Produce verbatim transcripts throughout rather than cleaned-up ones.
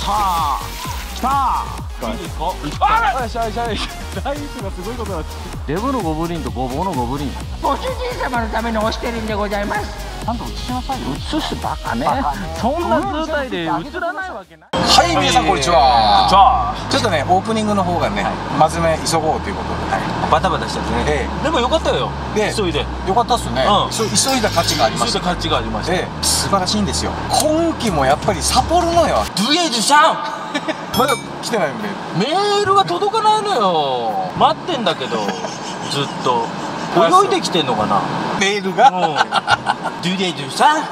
た来た。 いいですか？ あら、しゃいしゃい。ダイスがすごいことになって。デブのゴブリンとゴボウのゴブリン。 ご主人様のために押してるんでございます。 ちゃんと映しなさいよ。映すバカね。 そんな図体で映らないわけない。 はい、皆さんこんにちは。ちょっとね、オープニングの方がね、真面目急ごうということで、 バタバタしちゃってね。でもよかったよ。急いで。 よかったっすね。急いだ価値がありました。 急いだ価値がありました。 素晴らしいんですよ。今期もやっぱりサポるのよ。 ドゥエジュシャン。 まだ来てないんで。 メールが届かないのよ。待ってんだけど、ずっと。泳いできてんのかな。 メールが。 ドゥエジュシャン。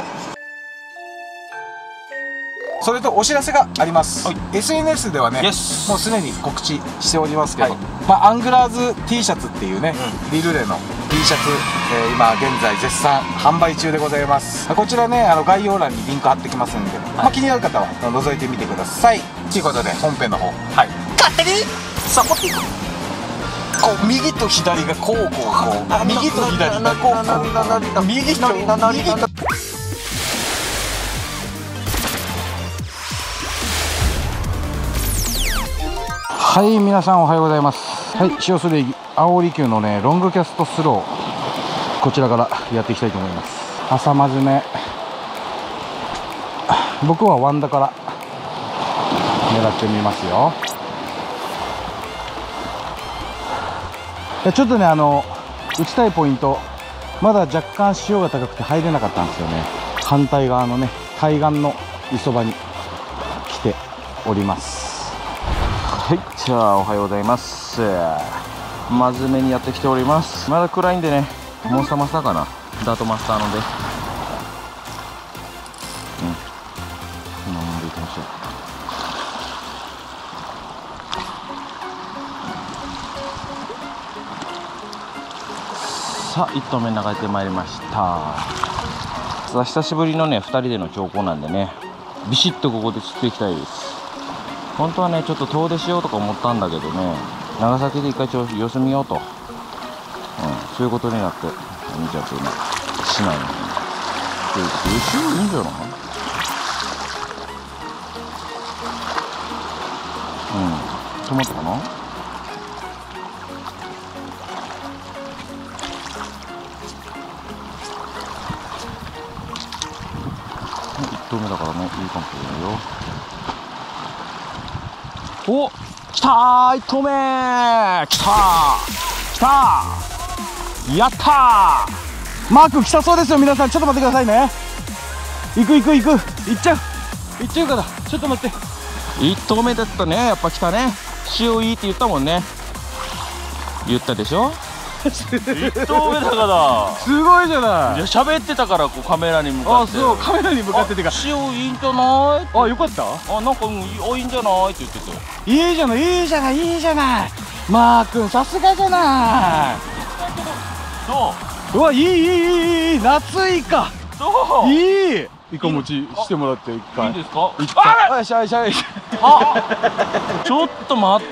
それとお知らせがあります。 エスエヌエス ではね、もうすでに告知しておりますけど、まあアングラーズ T シャツっていうね、リルレの T シャツ、今現在絶賛販売中でございます。こちらね、あの概要欄にリンク貼ってきますんで、まあ気になる方は覗いてみてくださいということで、本編の方、はい、勝手にサポっていく。こう右と左がこうこうこう、右と左がこうこう、右と右と。 はい、皆さんおはようございます。はい、塩すり青織級のねロングキャストスロー、こちらからやっていきたいと思います。朝真面目、僕はワンダから狙ってみますよ。ちょっとね、あの打ちたいポイント、まだ若干潮が高くて入れなかったんですよね。反対側のね対岸の磯場に来ております。はい、じゃあおはようございます。真面目にやってきております。まだ暗いんでね、モンスターマスターかな、ダートマスターので、うん、こんなもんでいきましょう。さあいっとうめ流れてまいりました。さあ久しぶりのねふたりでの長考なんでね、ビシッとここで釣っていきたいです。本当はねちょっと遠出しようとか思ったんだけどね、長崎で一回ちょっと様子見ようと、うん、そういうことになって、じゃあ今しないので、後ろいいんじゃない？うん、止まったかな。いっとうめだからね、いいかもしれないよ。お、来たー、いっとうめー、来たー、来たー、やったー。マーク来たそうですよ。皆さんちょっと待ってくださいね。行く行く行く、行っちゃう行っちゃうから、ちょっと待って。いっとうめだったね。やっぱ来たね。潮いいって言ったもんね。言ったでしょ。 いっとうめだからすごいじゃない。 いや、喋ってたから、こうカメラに向かって。 あ、そう、カメラに向かっててか、 潮いいんじゃない？ あ、よかった。 あ、なんか、うん、いいんじゃないって言ってたよ。 いいじゃない、いいじゃない、いいじゃない。マー君さすがじゃない。 どうわ、いいいいいいいい、夏イカ。 そういいイカ持ちしてもらって一回。 いいですか？ あら、しゃいしゃい。 あ、ちょっと待って、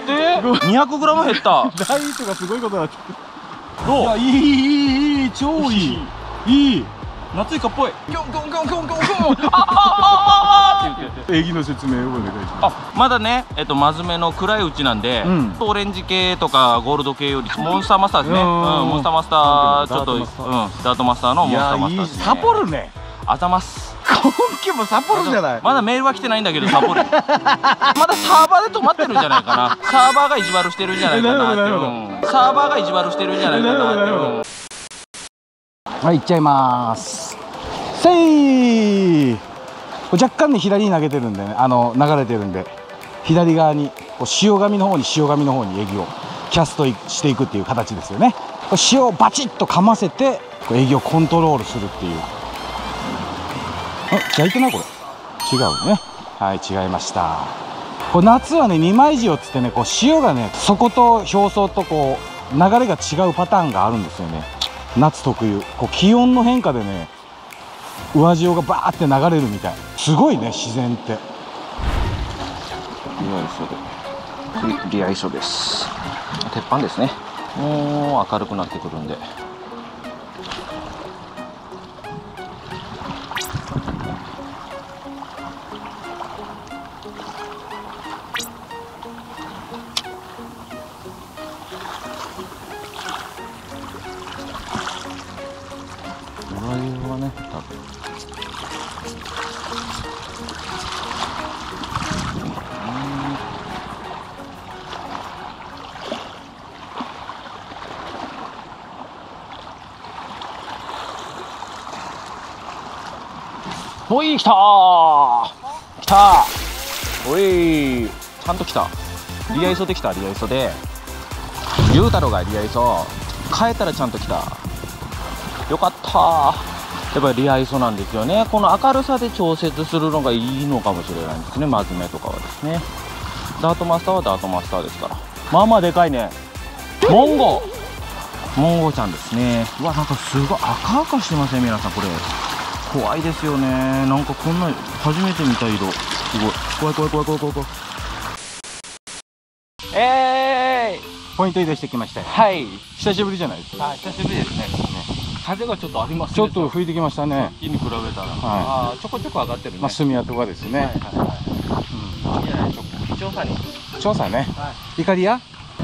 にひゃくグラム減った。 ライトがすごいことになってる。 どう？ いや、いいいいいい、超いいいい。 夏イカっぽい。キョンキョンキョンキョンキョンキョン。ああああって言って。 営業の説明をお願いします。 あ、まだね、えっと真面目の暗いうちなんで、オレンジ系とかゴールド系よりモンスターマスターですね。うん、モンスターマスターちょっと、うん、ダートマスターのモンスターマスターですね。 サポるね。 あざます。 今期もサポるじゃない。 まだメールは来てないんだけどサポる。まだサーバーで止まってるんじゃないかな。サーバーが意地悪してるんじゃないかなって。サーバーが意地悪してるんじゃないかなって。 はい、行っちゃいます。せい。若干ね左に投げてるんでね、あの流れてるんで、左側にこう潮紙の方に潮紙の方にエギをキャストしていくっていう形ですよね。これ潮をバチッとかませてこうエギをコントロールするっていう。あ、焼いてないこれ。違うね。はい、違いました。これ夏はね二枚塩っつってね、こう潮がね底と表層とこう流れが違うパターンがあるんですよね。夏特有、こう気温の変化でね上潮がバーって流れるみたい。すごいね自然って。リアイソで、リアイソです。鉄板ですね。もう明るくなってくるんで。 おい、来たー来たーおい、ちゃんと来た。リアイソで来た。リアイソで龍太郎がリアイソ帰ったらちゃんと来た。よかったー。やっぱりリアイソなんですよね。この明るさで調節するのがいいのかもしれないですね。マズメとかはですね。ダートマスターはダートマスターですから。まあまあでかいね。モンゴモンゴちゃんですね。うわ、なんかすごい赤々してますね、皆さん。これ怖いですよね。なんかこんな初めて見た色。すごい怖い怖い怖い怖い怖い怖い。えーい、 ポイント移動してきましたよ。 はい、 久しぶりじゃないですか。 あ、久しぶりですね。風がちょっとありますね。 ちょっと吹いてきましたね。 木に比べたら、あーちょこちょこ上がってるね。 まあ炭跡がですね。 はいはいはい。いいじゃないでしょうか。調査に。 調査ね。イカリア？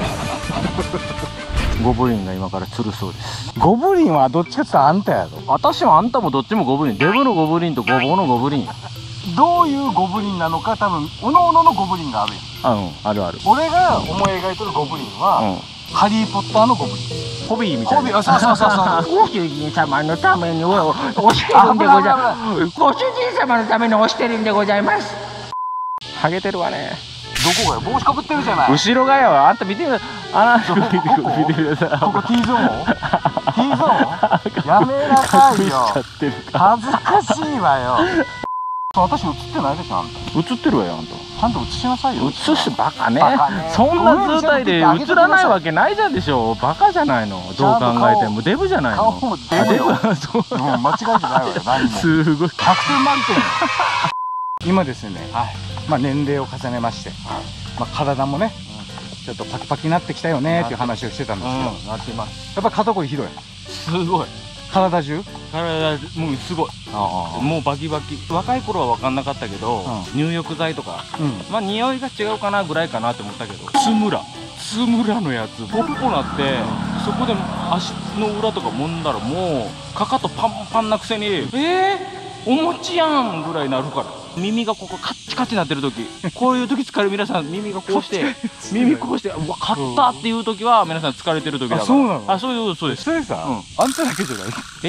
ゴブリンが今から釣るそうです。ゴブリンはどっちかって言ったらあんたやろ。 私もあんたもどっちもゴブリン。デブのゴブリンとゴボウのゴブリン。 どういうゴブリンなのか多分おのおののゴブリンがあるやん。 あ、うん、あるある。 俺が思い描いてるゴブリンは、 うん、 ハリー・ポッターのゴブリン。 ホビーみたいな。 ホビー、あ、そうそうそうそう。 ご主人様のために押してるんでございます。ご主人様のために押してるんでございます。 ハゲてるわね。 どこが帽子かぶってるじゃない。 後ろがやわ。あんた見てみな。あなた見て見てください。 ここ T ゾーン T ゾーンやめなさいよ。恥ずかしいわよ。私映ってないでしょ、あんた。 映ってるわよ、あんた。 ちゃんと映しなさいよ。 映すバカね。 バカね。 そんな状態で映らないわけないじゃんでしょ。バカじゃないの。どう考えてもデブじゃないの。 顔もデブよ。 そう。 もう間違えてないわよ。何も。 すごい。 ひゃくてん満点。今ですね。まあ年齢を重ねまして、まあ体もね、ちょっとパキパキになってきたよねっていう話をしてたんですけど、 なってます。 やっぱ肩こりひどい。 すごい。 体中？ 体もうすごい。もうバキバキ。若い頃は分かんなかったけど、入浴剤とか、まあ匂いが違うかなぐらいかなって思ったけど、つむらつむらのやつポッポなって、そこで足の裏とか揉んだらもうかかとパンパンなくせに、えー、お餅やんぐらいになるから。耳がここカッチカチになってる時、こういう時疲れる皆さん、耳がこうして耳こうして、うわ勝ったっていう時は皆さん疲れてる時だから。あ、そうなの？あ、そういうそうです。 それさ、あんただけじゃない？ え？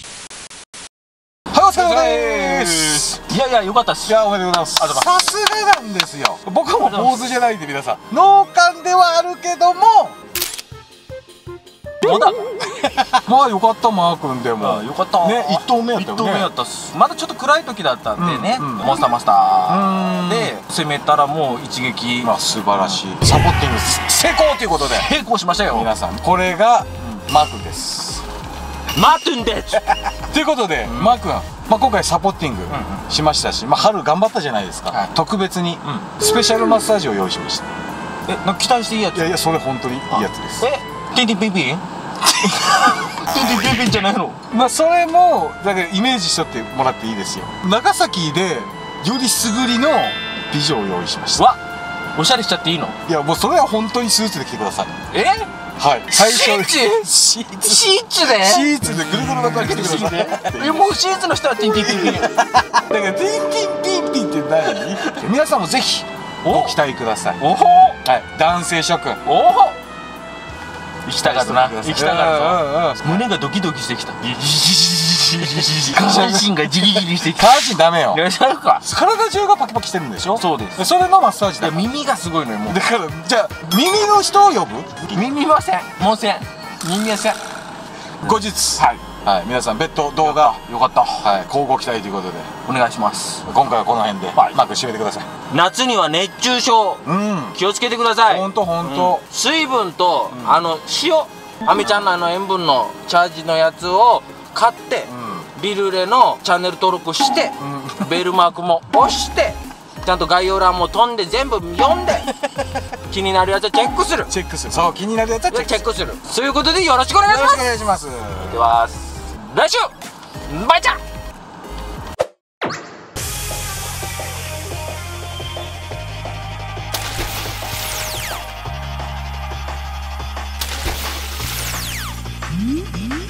はい、お疲れ様です。 いやいや、よかったっす。 いや、おめでとうございます。さすがなんですよ。僕はもう坊主じゃないんで、皆さん脳幹ではあるけども、 まだまあよかった、マー君でも。 よかったね、一投目やったよね。 一投目やったっす。まだちょっと暗い時だったんでね、モンスターマスターで攻めたらもう一撃、 まあ素晴らしいサポッティング成功ということで成功しましたよ皆さん。これがマー君です。 マー君ですということでマー君、まあ今回サポッティングしましたし、まあ春頑張ったじゃないですか。特別にスペシャルマッサージを用意しました。 え、なんか期待していいやつ？ いやいや、それ本当にいいやつです。 え、ティンティンピンピンティンティンピンピンじゃないの？ まあそれもだからイメージしとってもらっていいですよ。長崎でよりすぐりの美女を用意しました。 わ、おしゃれしちゃっていいの？ いやもうそれは本当にスーツで来てください。 え？ はい、最初シーツシーツでシーツでぐるぐるの中来てください。 え、もうシーツの人はティンティンピンピンだからティンティンピンピンって何？皆さんもぜひご期待ください。 おほ、 はい、男性諸君、 おほ、行きたがるな、行きたがるぞ。胸がドキドキしてきた。下半身がジリジリしてきた。 下半身ダメよ。 いらっしゃるか。 体中がパキパキしてるんでしょ。 そうです。 それのマッサージだ。 耳がすごいのよ。もうだからじゃあ耳の人を呼ぶ？ 耳ません、もうせん、耳ません。 後日、はいはい、皆さん別途動画よかった、 はい、交互期待ということでお願いします。 今回はこの辺でマーク締めてください。 夏には熱中症、うん、気をつけてください。 本当本当。 水分とあの塩、アメちゃんのあの塩分のチャージのやつを買って、リルレのチャンネル登録して、ベルマークも押して、ちゃんと概要欄も飛んで全部読んで気になるやつはチェックする。 チェックする。そう、気になるやつはチェックする。 そういうことでよろしくお願いします。 よろしくお願いします。 では来週バイチャー。